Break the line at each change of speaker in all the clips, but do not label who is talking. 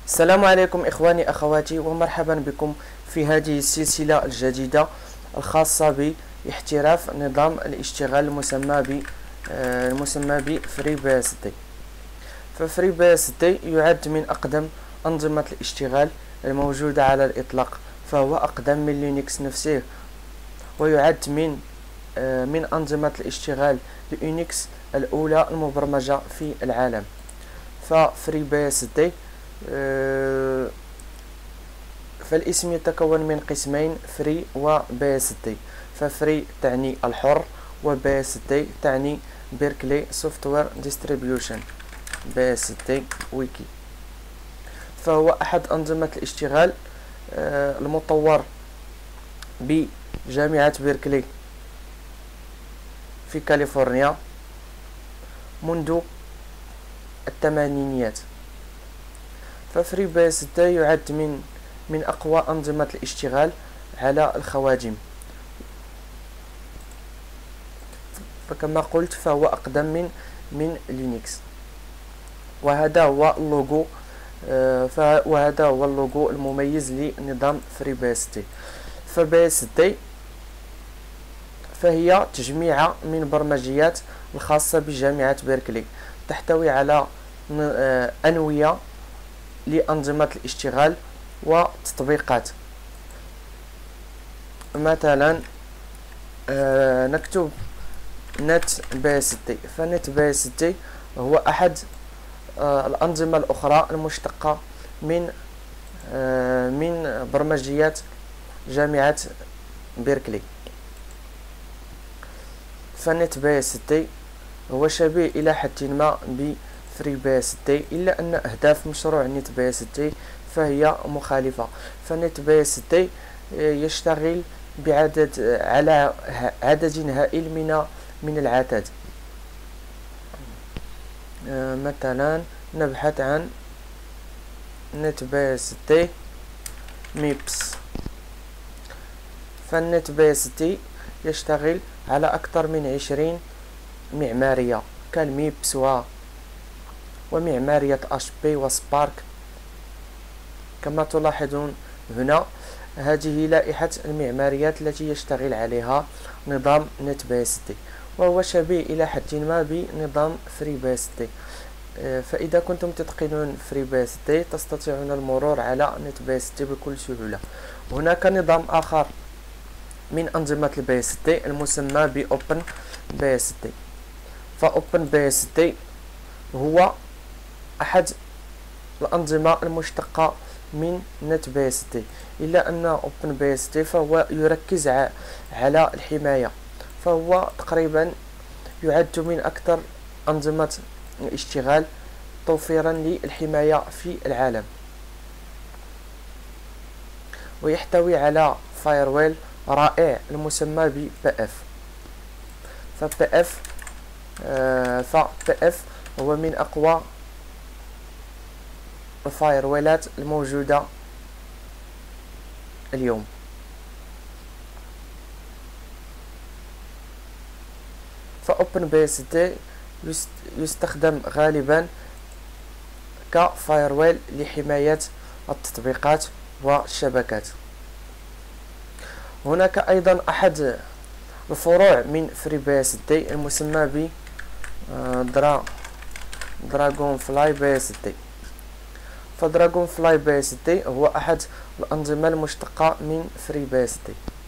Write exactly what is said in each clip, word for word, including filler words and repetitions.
السلام عليكم إخواني أخواتي، ومرحبا بكم في هذه السلسلة الجديدة الخاصة باحتراف نظام الاشتغال المسمى ب آه، المسمى ب FreeBSD. فFreeBSD يعد من أقدم أنظمة الاشتغال الموجودة على الإطلاق، فهو أقدم من لينكس نفسه، ويعد من آه، من أنظمة الاشتغال لينكس الأولى المبرمجة في العالم. فFreeBSD آه، فالاسم يتكون من قسمين، فري و بي اس دي. ففري تعني الحر، و بي اس دي تعني بيركلي سوفتوير ديستريبيوشن بي اس دي ويكي. فهو أحد أنظمة الاشتغال آه، المطور بجامعة بيركلي في كاليفورنيا منذ الثمانينيات. ففري بي اس دي يعد من من أقوى أنظمة الاشتغال على الخوادم، فكما قلت فهو أقدم من من لينكس. وهذا هو اللوغو آه وهذا هو اللوغو المميز لنظام فري بي اس دي. فبي اس دي فهي تجميعة من برمجيات الخاصة بجامعة بيركلي، تحتوي على آه أنوية لأنظمة الاشتغال وتطبيقات. مثلا آه نكتب نت بي اس دي. فنت بي اس دي هو أحد آه الأنظمة الأخرى المشتقة من آه من برمجيات جامعة بيركلي. فنت بي اس دي هو شبيه إلى حد ما بفري بي اس دي، إلا أن أهداف مشروع نت بي اس دي فهي مخالفة. فنت بي اس دي يشتغل بعدد على عدد هائل من من العتاد. آه مثلا نبحث عن نت بي اس دي ميبس. فالنت بي اس دي يشتغل على أكثر من عشرين معمارية كالميبس و ومعمارية اش بي وسبارك. كما تلاحظون هنا، هذه لائحة المعماريات التي يشتغل عليها نظام نت بي اس دي، وهو شبيه إلى حد ما بنظام فري بي اس دي. فإذا كنتم تتقنون فري بي اس دي تستطيعون المرور على نت بي اس دي بكل سهولة. هناك نظام آخر من أنظمة البي اس دي المسمى ب Open بي اس دي. فأوبن بي اس دي هو أحد الأنظمة المشتقة من نت بي اس دي، إلا أن أوبن بي اس دي فهو يركز على الحماية، فهو تقريبا يعد من أكثر أنظمة الاشتغال توفيرا للحماية في العالم، ويحتوي على فايرويل رائع المسمى ب بي اف. فبي اف آه فبي اف هو من أقوى الفايرويلات الموجودة اليوم. فأوبن بي اس دي يستخدم غالبا كفايرويل لحماية التطبيقات والشبكات. هناك أيضا أحد الفروع من فري بي اس دي المسمى ب درا دراغون فلاي بي اس دي. فدراغون فلاي بي اس دي هو أحد الأنظمة المشتقة من فري بي اس دي.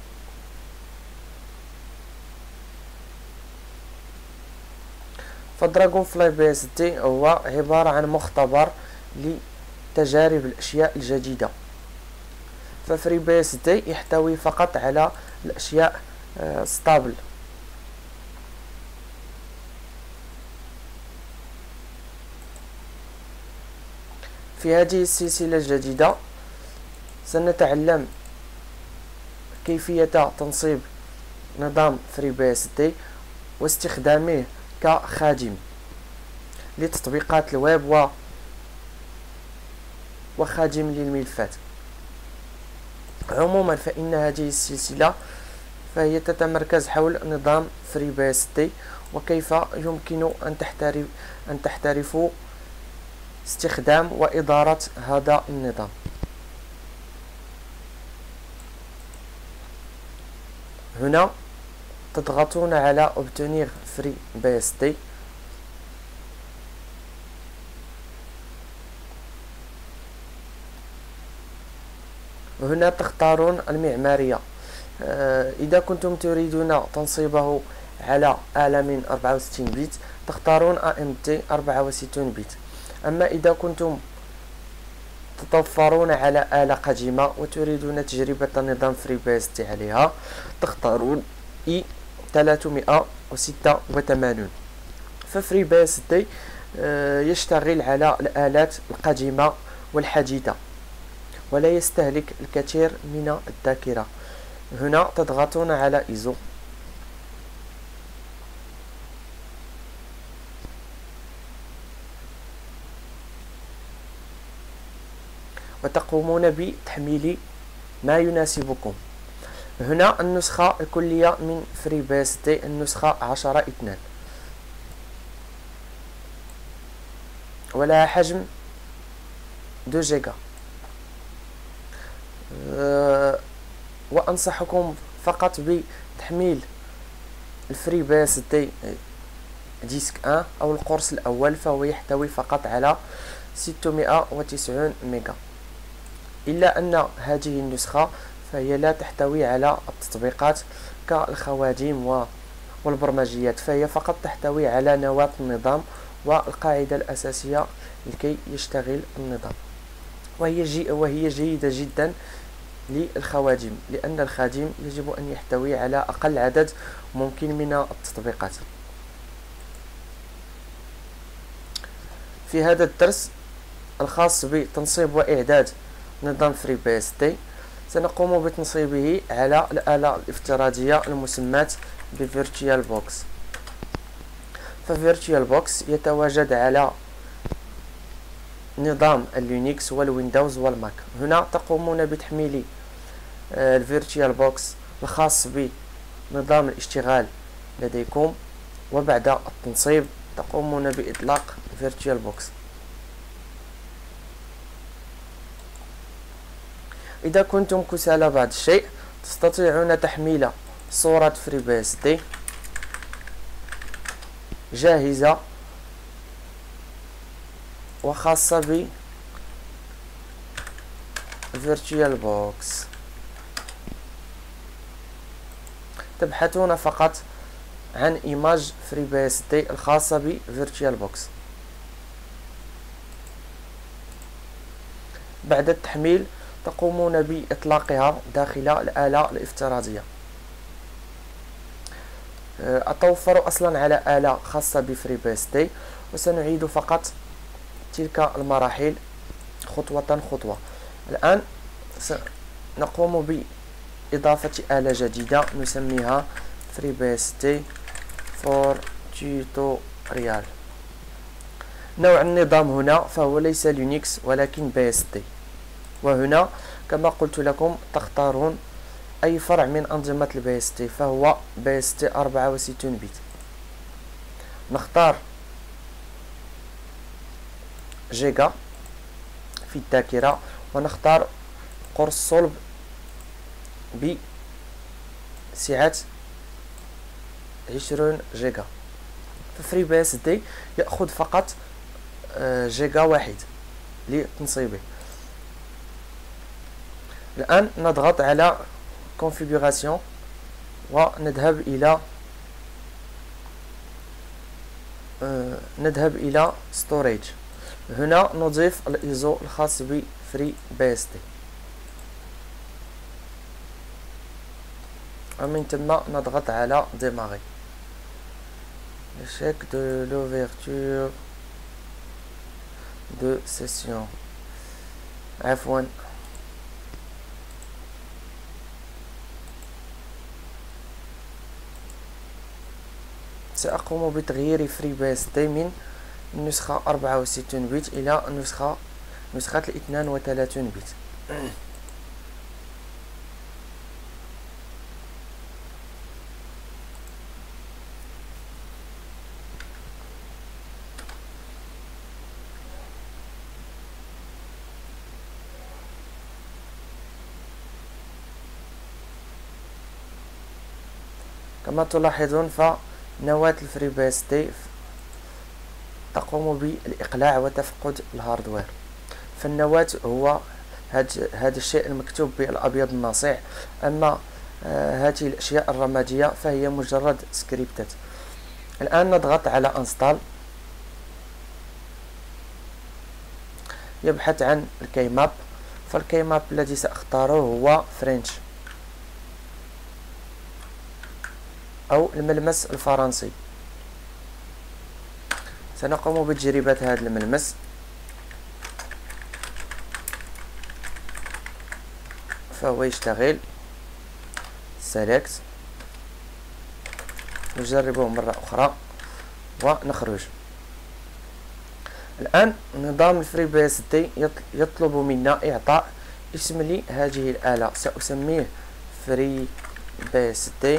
فدراغون فلاي بي اس دي هو عبارة عن مختبر لتجارب الأشياء الجديدة. ففري بي اس دي يحتوي فقط على الأشياء ستابل. في هذه السلسلة الجديدة سنتعلم كيفية تنصيب نظام فري بي اس دي واستخدامه كخادم لتطبيقات الويب و وخادم للملفات. عموما فإن هذه السلسلة فهي تتمركز حول نظام فري بي اس دي وكيف يمكن أن تحترف أن تحترفوا استخدام وإدارة هذا النظام. هنا تضغطون على obtenir free بي إس دي. هنا تختارون المعمارية. آه إذا كنتم تريدون تنصيبه على أعلى من أربعة وستين بت تختارون إيه إم دي أربعة وستين بت. أما إذا كنتم تتوفرون على آلة قديمة وتريدون تجربة نظام فري بي إس دي عليها تختارون إي ثلاثمائة وستة وثمانين. ففري بي إس دي آه يشتغل على الآلات القديمة والحديثة ولا يستهلك الكثير من الذاكرة. هنا تضغطون على إيزو وتقومون بتحميل ما يناسبكم. هنا النسخة الكلية من فري بي إس دي النسخة عشرة اثنان ولها حجم اثنين جيجا. أه وأنصحكم فقط بتحميل الفري بي إس دي ديسك واحد أو القرص الأول، فهو يحتوي فقط على ستمائة وتسعين ميجا. إلا أن هذه النسخة فهي لا تحتوي على التطبيقات كالخوادم والبرمجيات، فهي فقط تحتوي على نواة النظام والقاعدة الأساسية لكي يشتغل النظام، وهي جي وهي جيدة جدا للخوادم، لأن الخادم يجب أن يحتوي على أقل عدد ممكن من التطبيقات. في هذا الدرس الخاص بتنصيب وإعداد نظام فري بي إس دي سنقوم بتنصيبه على الآلة الافتراضية المسماة بفيرتشوال بوكس. ففيرتشوال بوكس يتواجد على نظام اللينكس والويندوز والماك. هنا تقومون بتحميل الفيرتشوال بوكس الخاص بنظام الاشتغال لديكم، وبعد التنصيب تقومون بإطلاق فيرتشوال بوكس. إذا كنتم كسالى بعض الشيء تستطيعون تحميل صورة فري بي إس دي جاهزة وخاصة ب فيرتشوال بوكس. تبحثون فقط عن إيماج فري بي إس دي الخاصة ب فيرتشوال بوكس. بعد التحميل تقومون بإطلاقها داخل الآلة الافتراضية. أتوفر أصلا على آلة خاصة بفري بي إس دي، وسنعيد فقط تلك المراحل خطوة خطوة. الآن سنقوم بإضافة آلة جديدة نسميها فري بي إس دي فور توتوريال. نوع النظام هنا فهو ليس لينكس ولكن بي إس دي. وهنا كما قلت لكم تختارون أي فرع من أنظمة البي إس دي، فهو بي إس دي أربعة وستين بت. نختار جيجا في الذاكرة ونختار قرص صلب بسعة عشرين جيجا. ففري بي إس دي يأخذ فقط جيجا واحد لتنصيبه. الآن نضغط على configuration ونذهب إلى آه نذهب إلى storage. هنا نضيف الإيزو الخاص بفري بي إس دي، ومن ثم نضغط على démarrer. l'échec de l'ouverture de session. عفوا سأقوم بتغيير فري بي إس دي من النسخة أربعة وستين بت إلى النسخة نسخة اثنان وثلاثين بت. كما تلاحظون فنواة الفري بي اس دي تقوم بالإقلاع وتفقد الهاردوير. فالنواة هو هاد هذا الشيء المكتوب بالأبيض الناصع، أما آه هذه الأشياء الرمادية فهي مجرد سكريبتات. الآن نضغط على انستال، يبحث عن الكيماب، فالكيماب الذي سأختاره هو فرنش أو الملمس الفرنسي. سنقوم بتجربة هذا الملمس. فهو يشتغل. سيلكت، نجربه مرة أخرى ونخرج. الآن نظام الفري بي اس دي يطلب منا إعطاء اسم لهذه الآلة، سأسميه فري بي اس دي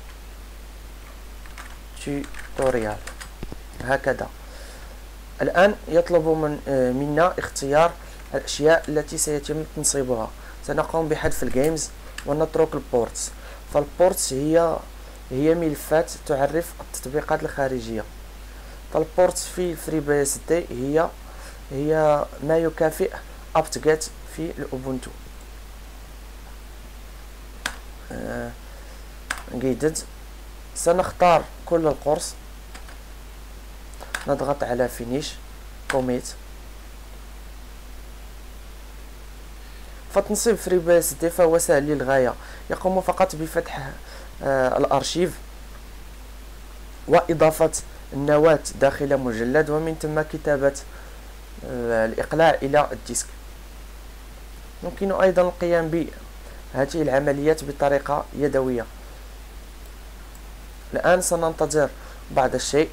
توتوريال هكذا. الآن يطلب من منا اختيار الأشياء التي سيتم تنصيبها. سنقوم بحذف الجيمز ونترك البورتس. فالبورتس هي هي ملفات تعرف التطبيقات الخارجية. فالبورتس في فري بي اس دي هي هي ما يكافئ apt-get في الأوبونتو. آه جيدد. سنختار كل القرص، نضغط على فينيش كوميت. فتنصيب فري بي اس دي فهو سهل للغاية، يقوم فقط بفتح آه الأرشيف وإضافة النواة داخل مجلد، ومن ثم كتابة آه الإقلاع إلى الديسك. يمكن أيضا القيام بهذه العمليات بطريقة يدوية. الآن سننتظر بعض الشيء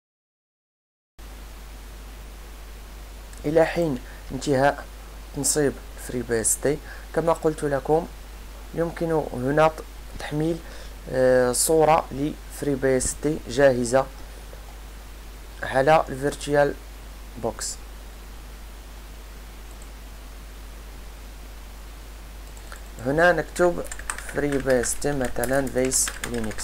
إلى حين انتهاء تنصيب فري بي اس دي. كما قلت لكم يمكن هنا تحميل آه صورة لفري بي اس دي جاهزة على الفيرتوال بوكس. هنا نكتب فري بي اس دي مثلا فيس لينكس.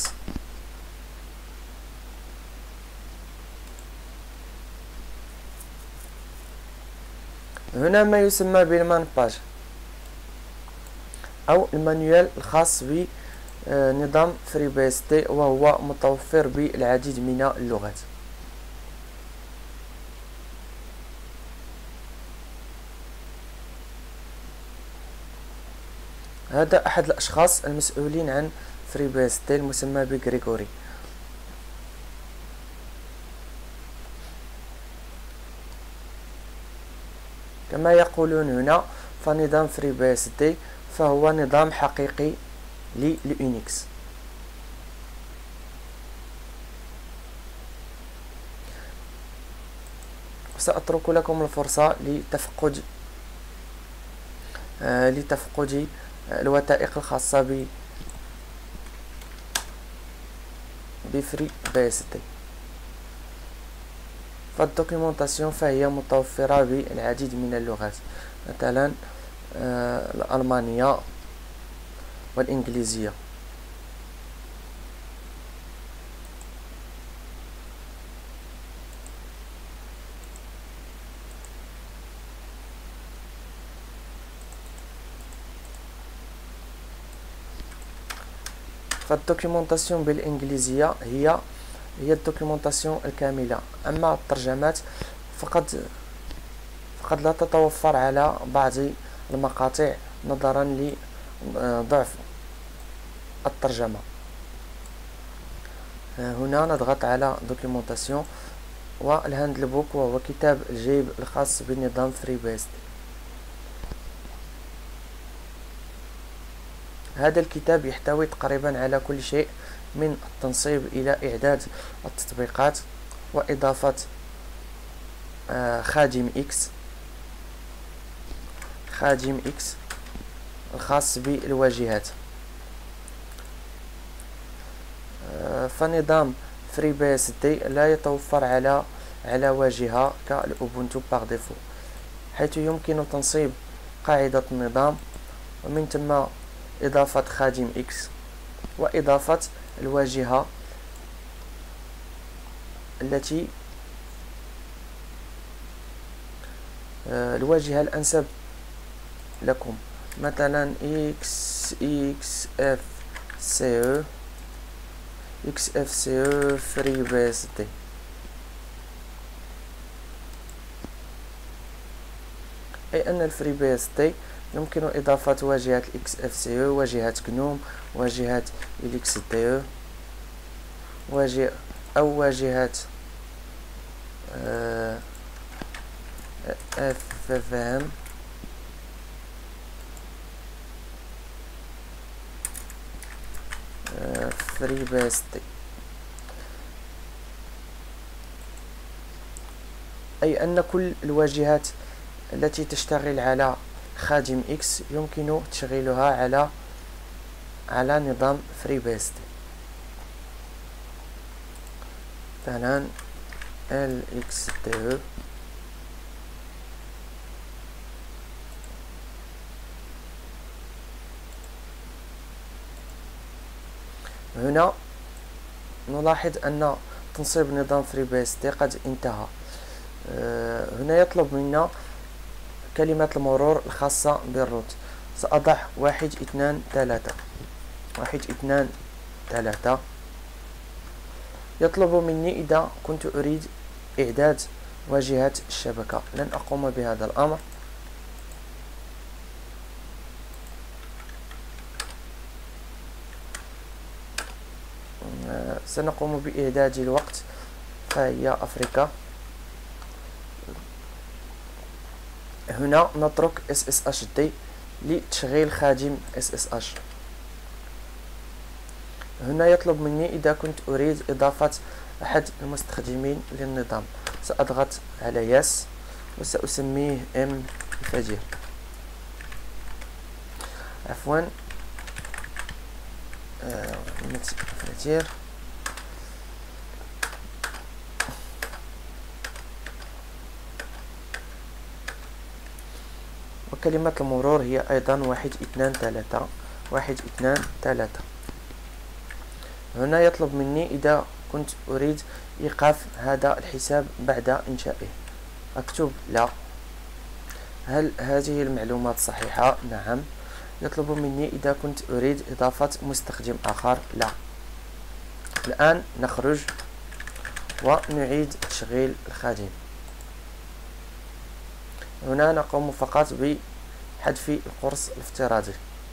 هنا ما يسمى بالمان باج أو المانيوال الخاص بنظام فري بي اس دي، وهو متوفر بالعديد من اللغات. هذا أحد الأشخاص المسؤولين عن فري بي اس دي المسمى بغريغوري. كما يقولون هنا فنظام فري بي اس دي فهو نظام حقيقي لليونكس. سأترك لكم الفرصة لتفقد آه لتفقد الوثائق الخاصة ب بفري بي اس دي. فالدوكيومنتاسيون فهي متوفرة بالعديد من اللغات، مثلا آه الألمانية والإنجليزية. فالدوكيومنتاسيون بالإنجليزية هي هي الدوكيومنتاسيون الكاملة، أما الترجمات فقد فقد لا تتوفر على بعض المقاطع نظرا لضعف الترجمة. هنا نضغط على دوكيومنتاسيون والهاندل بوك، وهو كتاب الجيب الخاص بنظام فري بي اس دي. هذا الكتاب يحتوي تقريبا على كل شيء من التنصيب إلى إعداد التطبيقات وإضافة آه خادم إكس خادم إكس الخاص بالواجهات. آه فنظام فري بي اس دي لا يتوفر على على واجهة كالأوبونتو باغ ديفو، حيث يمكن تنصيب قاعدة النظام ومن ثم إضافة خادم إكس وإضافة الواجهة التي الواجهة الأنسب لكم، مثلا x x f c e x f c e FreeBSD. أي أن الفري بي اس دي يمكن إضافة واجهة اكس اف سي او، واجهة جنوم، واجهة إليكس دي او، واجهة أو واجهة اف اف ام فري بي اس دي. أي أن كل الواجهات التي تشتغل على خادم إكس يمكن تشغيلها على على نظام FreeBSD. مثلا ال إكس دي او هنا نلاحظ أن تنصيب نظام FreeBSD قد انتهى. هنا يطلب منا كلمة المرور الخاصة بالروت. سأضع واحد اثنان ثلاثة واحد اثنان ثلاثة. يطلب مني إذا كنت أريد إعداد واجهة الشبكة. لن أقوم بهذا الأمر. سنقوم بإعداد الوقت، فهي أفريقيا. هنا نترك إس إس إتش دي لتشغيل خادم إس إس إتش. هنا يطلب مني إذا كنت أريد إضافة أحد المستخدمين للنظام. سأضغط على يس وسأسميه ام الفجير. عفوا آه الفجير. وكلمة المرور هي أيضا واحد اثنان ثلاثة واحد اثنان ثلاثة. هنا يطلب مني إذا كنت أريد إيقاف هذا الحساب بعد إنشائه. أكتب لا. هل هذه المعلومات صحيحة؟ نعم. يطلب مني إذا كنت أريد إضافة مستخدم آخر. لا. الآن نخرج ونعيد تشغيل الخادم. هنا نقوم فقط بحذف القرص الافتراضي.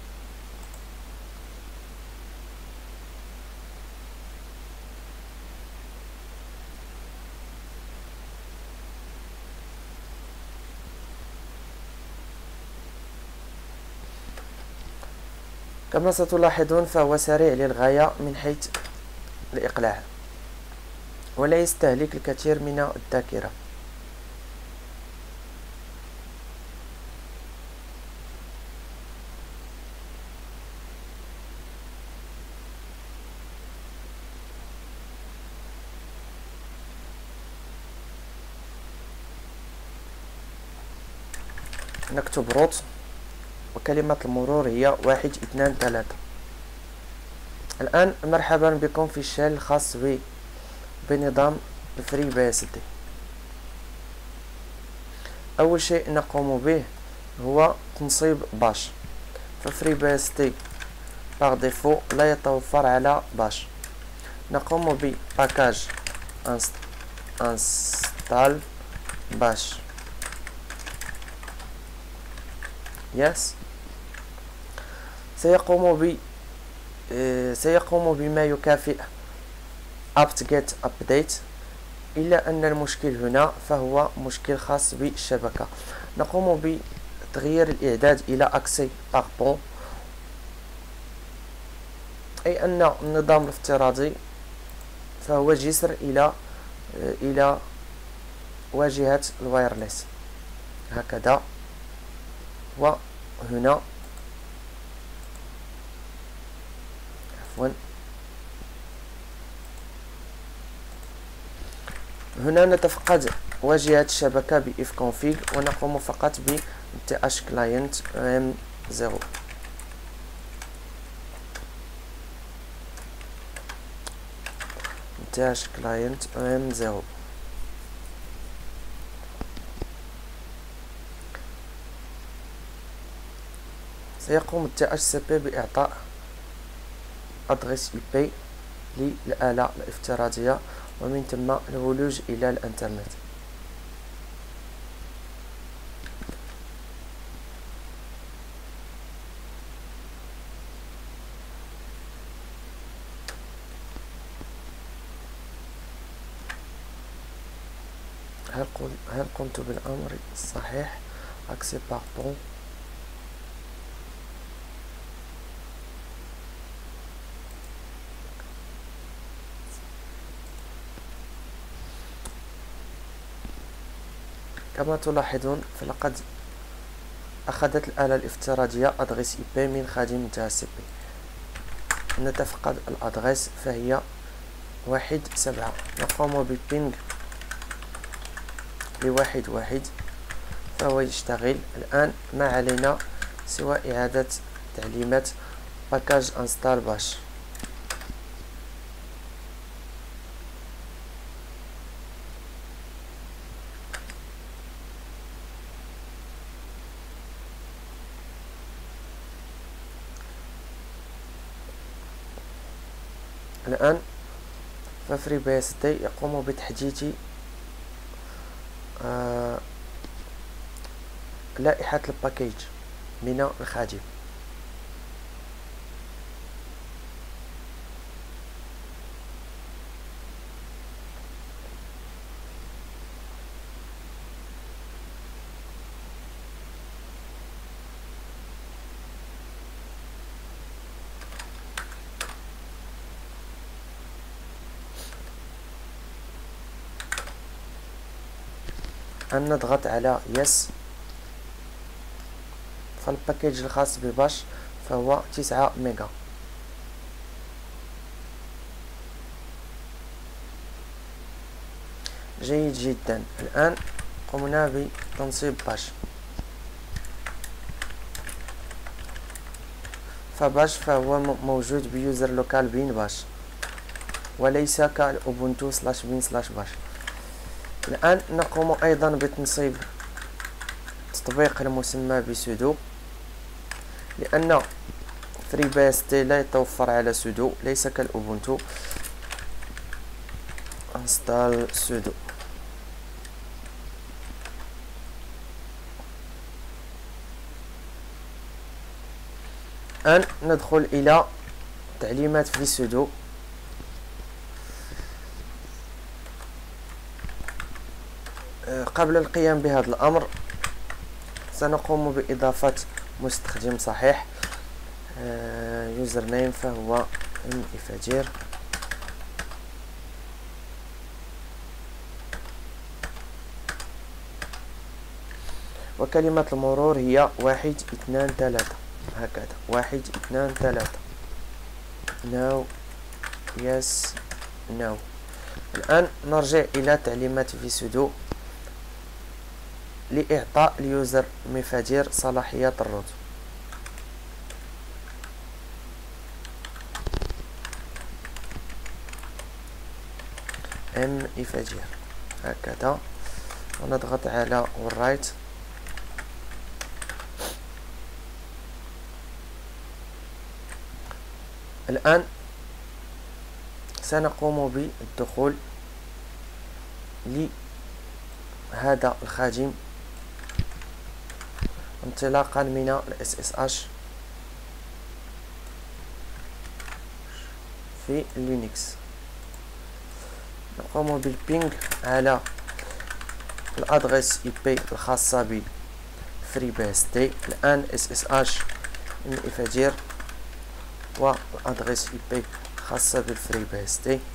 كما ستلاحظون فهو سريع للغاية من حيث الإقلاع، ولا يستهلك الكثير من الذاكرة. نكتب روت وكلمة المرور هي واحد اثنان ثلاثة. الآن مرحبا بكم في الشال الخاص بنظام FreeBSD. أول شيء نقوم به هو تنصيب باش. فFreeBSD باغ ديفو لا يتوفر على باش. نقوم بباكاج انستال باش. يس. سيقوم ب سيقوم بما يكافئ apt-get update، إلا أن المشكل هنا فهو مشكل خاص بالشبكة. نقوم بتغيير الإعداد إلى accès par pont، أي أن النظام الافتراضي فهو جسر إلى إلى واجهة الوايرلس هكذا. وهنا عفوا هنا نتفقد واجهة الشبكة ب ifconfig ونقوم فقط ب th client ام صفر. dash client ام صفر. سيقوم ال دي اتش سي بي بإعطاء أدريس إي بي للآلة الافتراضية ومن ثم الولوج إلى الإنترنت. هل هل قمت بالأمر الصحيح؟ أكسي باردون. كما تلاحظون فلقد أخذت الآلة الافتراضية أدريس إي بي من خادم دي اتش سي بي. نتفقد الأدريس فهي واحد سبعة. نقوم ببينج لواحد واحد فهو يشتغل. الآن ما علينا سوى إعادة تعليمات باكاج انستال باش. الآن ففري بي اس دي يقوم بتحديث آه لائحة الباكيج من الخادم. أن نضغط على يس. فالباكيج الخاص بباش فهو تسعة ميجا. جيد جدا. الآن قمنا بتنصيب باش. فباش فهو موجود بيوزر لوكال بين باش وليس كالأوبونتو سلاش بين سلاش باش. الآن نقوم أيضا بتنصيب تطبيق المسمى بسودو، لأن فري بي اس دي لا يتوفر على سودو، ليس كالأوبونتو. انستال سودو. الآن ندخل إلى تعليمات في سودو. قبل القيام بهذا الأمر سنقوم بإضافة مستخدم صحيح. يوزر نيم فهو ام فجير. وكلمة المرور هي واحد اثنان ثلاثة. هكذا واحد اثنان ثلاثة. ناو يس ناو. الآن نرجع إلى تعليمات في سودو لإعطاء اليوزر مفاتير صلاحيات الروت. ام مفاتير هكذا ونضغط على الرايت. الآن سنقوم بالدخول لهذا الخادم انطلاقا من ال اس اس اتش في لينكس. نقوم بالبينج على الادريس اي بي الخاصة ب فري بي اس دي. الآن اس اس اتش من افاجير والادريس اي بي خاصة بالفري بي اس دي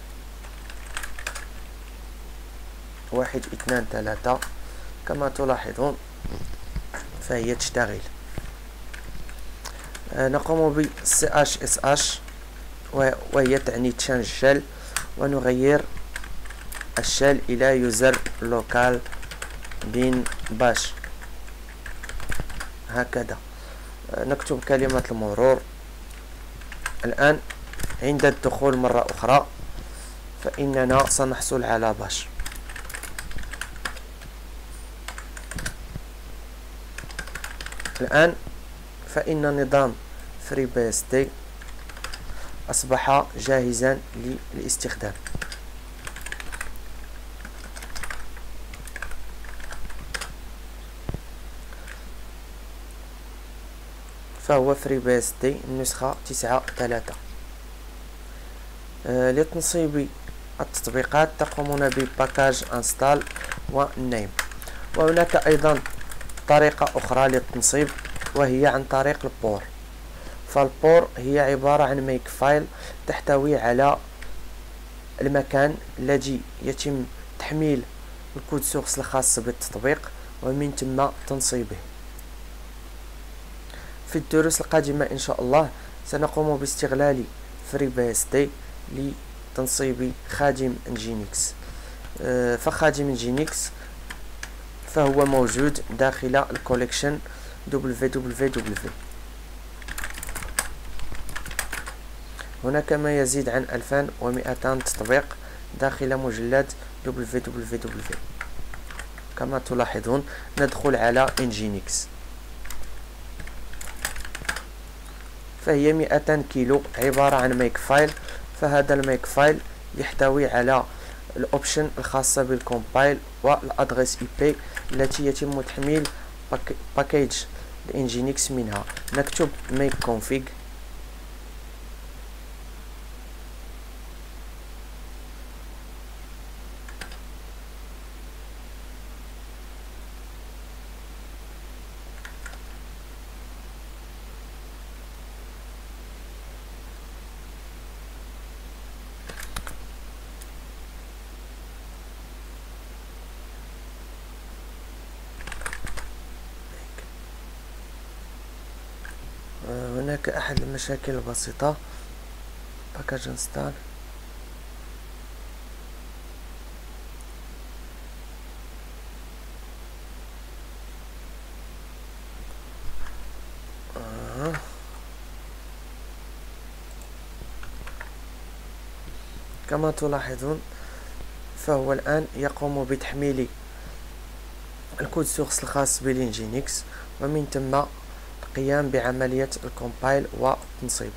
واحد اثنان ثلاثة. كما تلاحظون فهي تشتغل. نقوم ب سي اتش اس اتش وهي تعني تشانج شل، ونغير الشل إلى يوزر لوكال بين باش هكذا. نكتب كلمة المرور. الآن عند الدخول مرة أخرى فإننا سنحصل على باش. الآن فإن نظام FreeBSD أصبح جاهزا للاستخدام. فهو FreeBSD النسخة تسعة ثلاثة. آه لتنصيب التطبيقات تقومون بباكاج انستال ونيم. وهناك أيضا طريقة أخرى للتنصيب وهي عن طريق البور. فالبور هي عبارة عن ميك فايل تحتوي على المكان الذي يتم تحميل الكود سورس الخاص بالتطبيق ومن ثم تنصيبه. في الدروس القادمة إن شاء الله سنقوم باستغلال FreeBSD لتنصيب خادم نجينكس. فخادم نجينكس فهو موجود داخل الكوليكشن دبليو دبليو دبليو. هناك ما يزيد عن ألفين ومئتين تطبيق داخل مجلد دبليو دبليو دبليو. كما تلاحظون ندخل على نجينكس، فهي مئتين كيلو عبارة عن ميك فايل. فهذا الميك فايل يحتوي على الاوبشن الخاصة بالكومبايل والادريس اي بي التي يتم تحميل باكيج الانجينكس منها. نكتب make config هناك أحد المشاكل البسيطة. باكاج انستال آه. كما تلاحظون فهو الآن يقوم بتحميل الكود سورس الخاص بالإنجينكس ومن ثم القيام بعملية الكومبايل والتنصيب.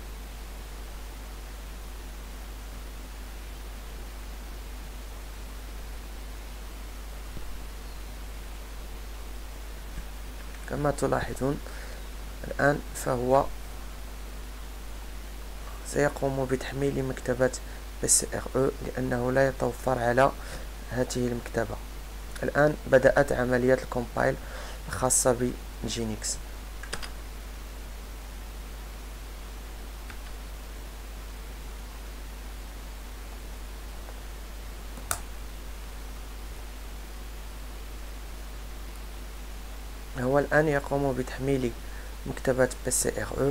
كما تلاحظون الآن فهو سيقوم بتحميل مكتبة إس آر أو لأنه لا يتوفر على هذه المكتبة. الآن بدأت عملية الكومبايل الخاصة بنجينكس. هو الآن يقوم بتحميل مكتبة إس آر أو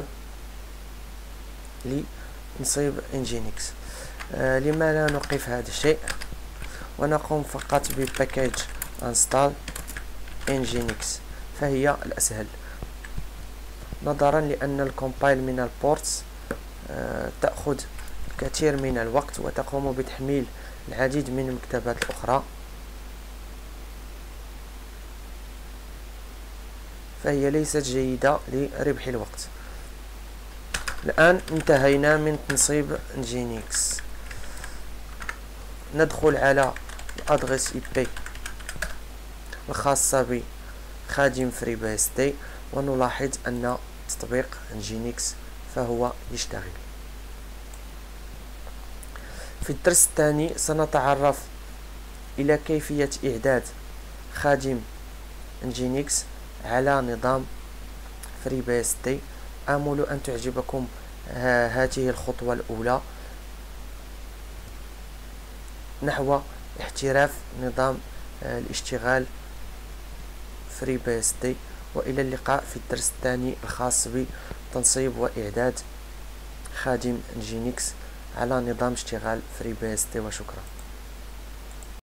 لتنصيب نجينكس. آه لما لا نوقف هذا الشيء ونقوم فقط بباكيج انستال نجينكس، فهي الأسهل نظرا لأن الكومبايل من البورتس آه تأخذ الكثير من الوقت وتقوم بتحميل العديد من المكتبات الأخرى، فهي ليست جيدة لربح الوقت. الآن انتهينا من تنصيب نجينكس. ندخل على الادريس اي بي الخاصة بخادم FreeBSD ونلاحظ أن تطبيق نجينكس فهو يشتغل. في الدرس الثاني سنتعرف إلى كيفية إعداد خادم نجينكس على نظام FreeBSD. آمل أن تعجبكم هذه الخطوة الأولى نحو احتراف نظام الاشتغال FreeBSD، وإلى اللقاء في الدرس الثاني الخاص بتنصيب وإعداد خادم نجينكس على نظام اشتغال FreeBSD، وشكرا.